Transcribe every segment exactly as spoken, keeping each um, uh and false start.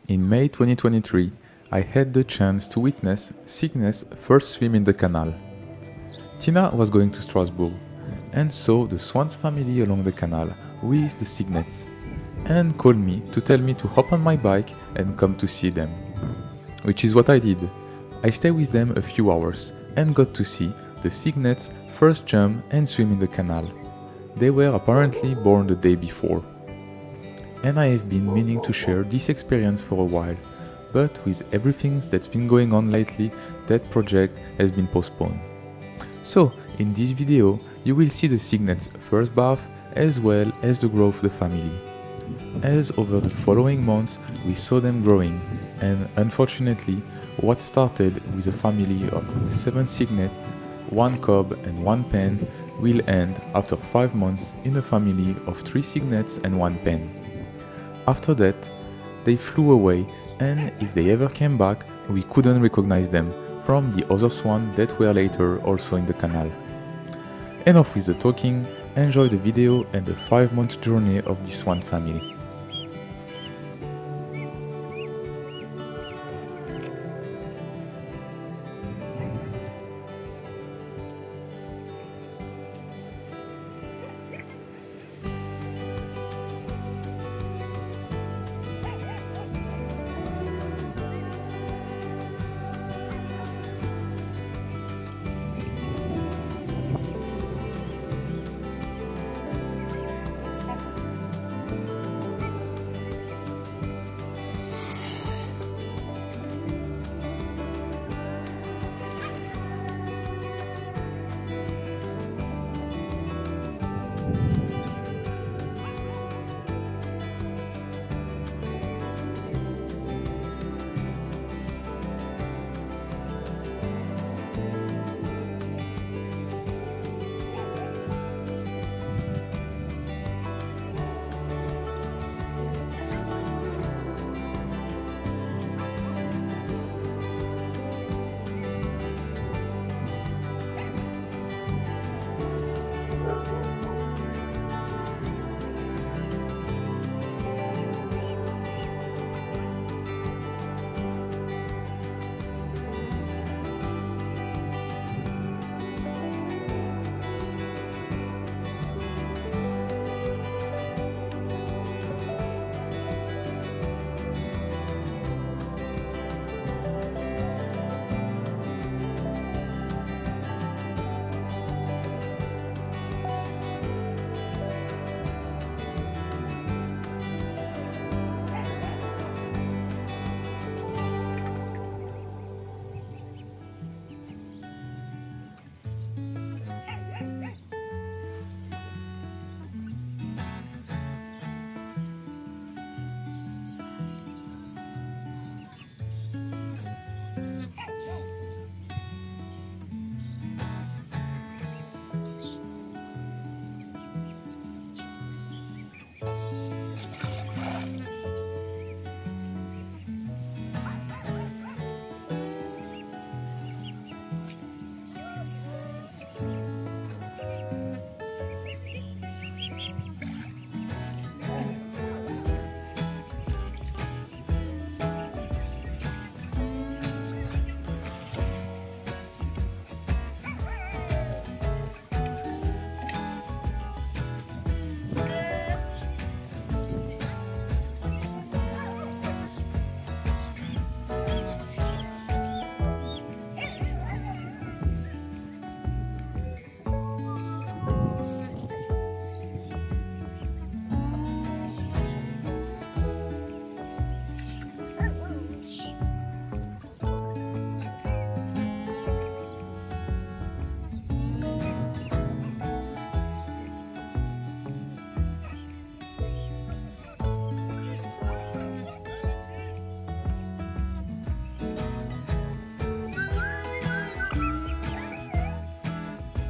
In May twenty twenty-three, I had the chance to witness Cygnets' first swim in the canal. Tina was going to Strasbourg and saw the swans family along the canal with the cygnets and called me to tell me to hop on my bike and come to see them. Which is what I did. I stayed with them a few hours and got to see the cygnets first jump and swim in the canal. They were apparently born the day before. And I have been meaning to share this experience for a while, but with everything that's been going on lately, that project has been postponed. So, in this video, you will see the cygnets' first bath as well as the growth of the family. As over the following months, we saw them growing, and unfortunately, what started with a family of seven cygnets, one cub and one pen, will end after five months in a family of three cygnets and one pen. After that, they flew away, and if they ever came back, we couldn't recognize them from the other swans that were later also in the canal. Enough with the talking, enjoy the video and the five month journey of this swan family.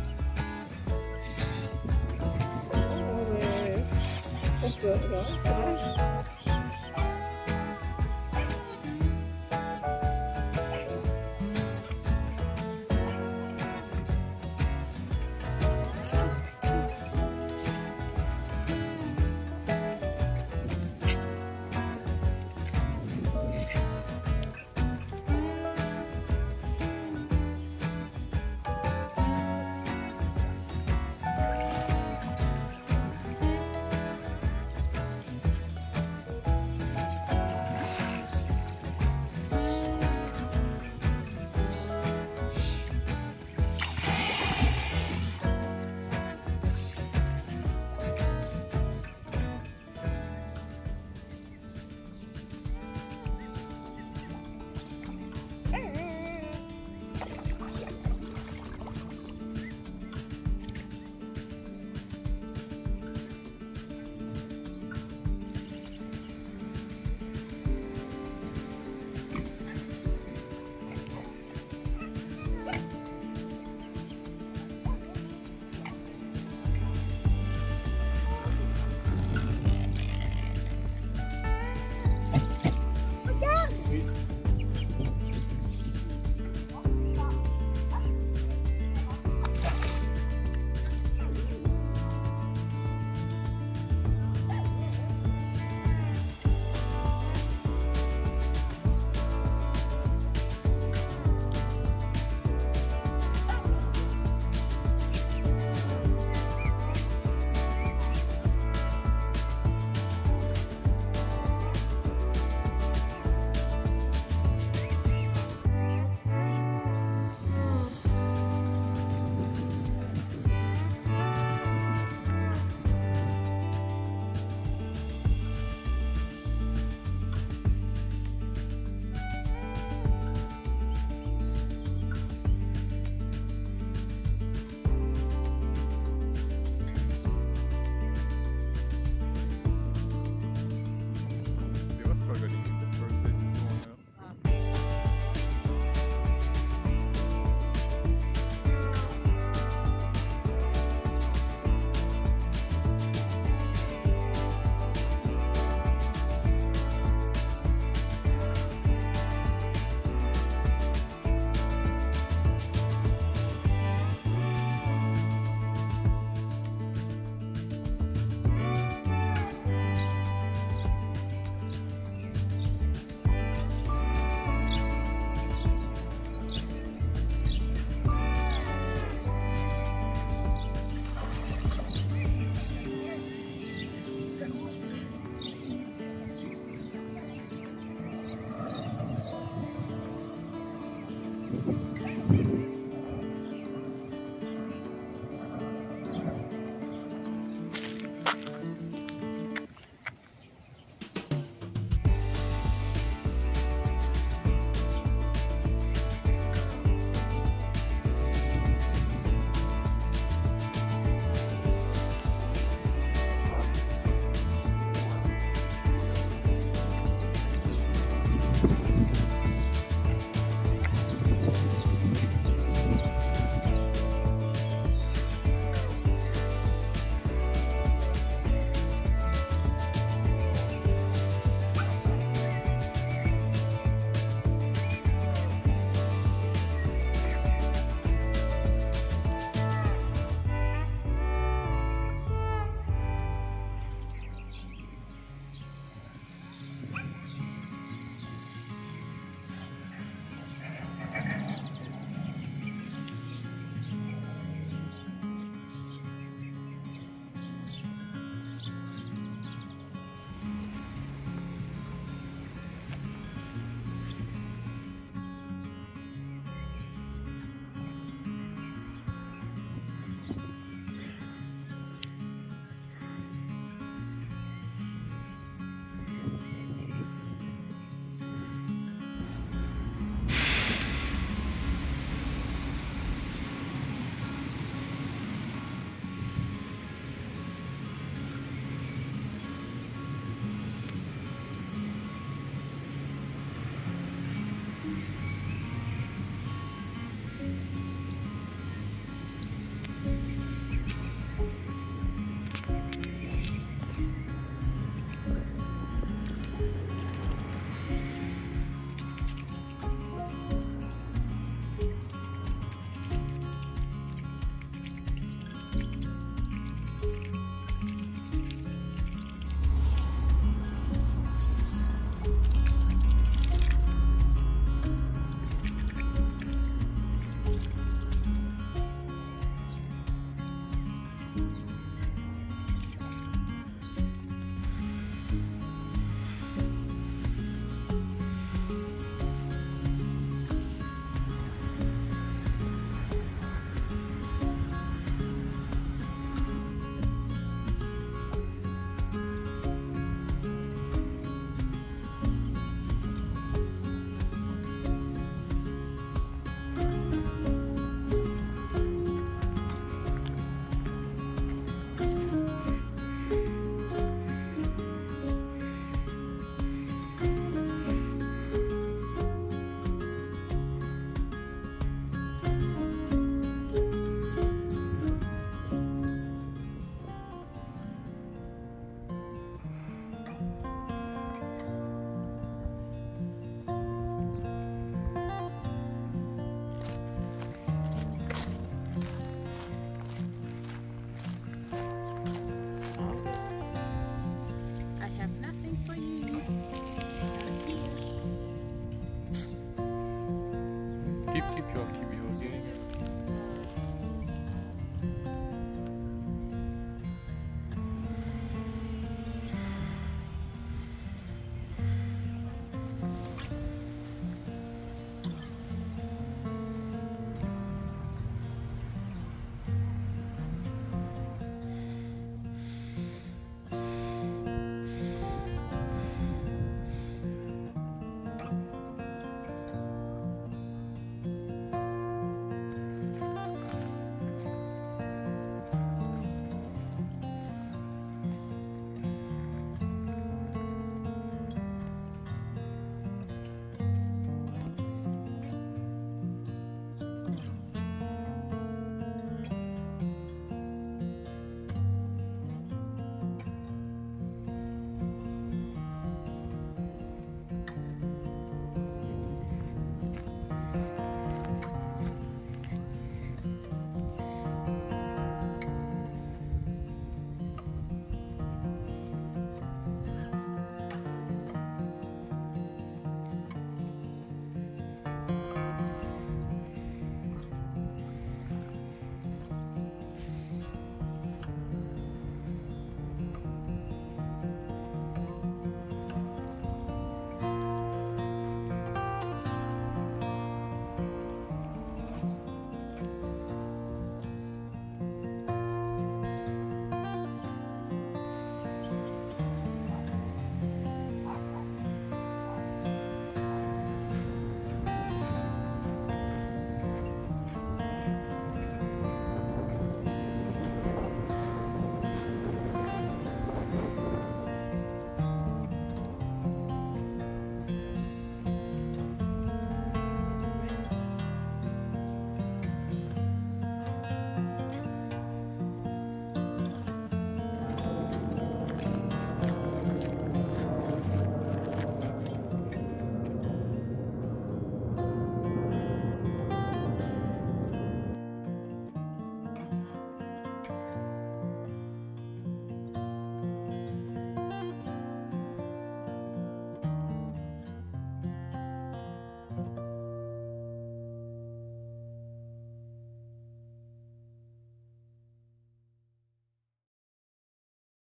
Good, well,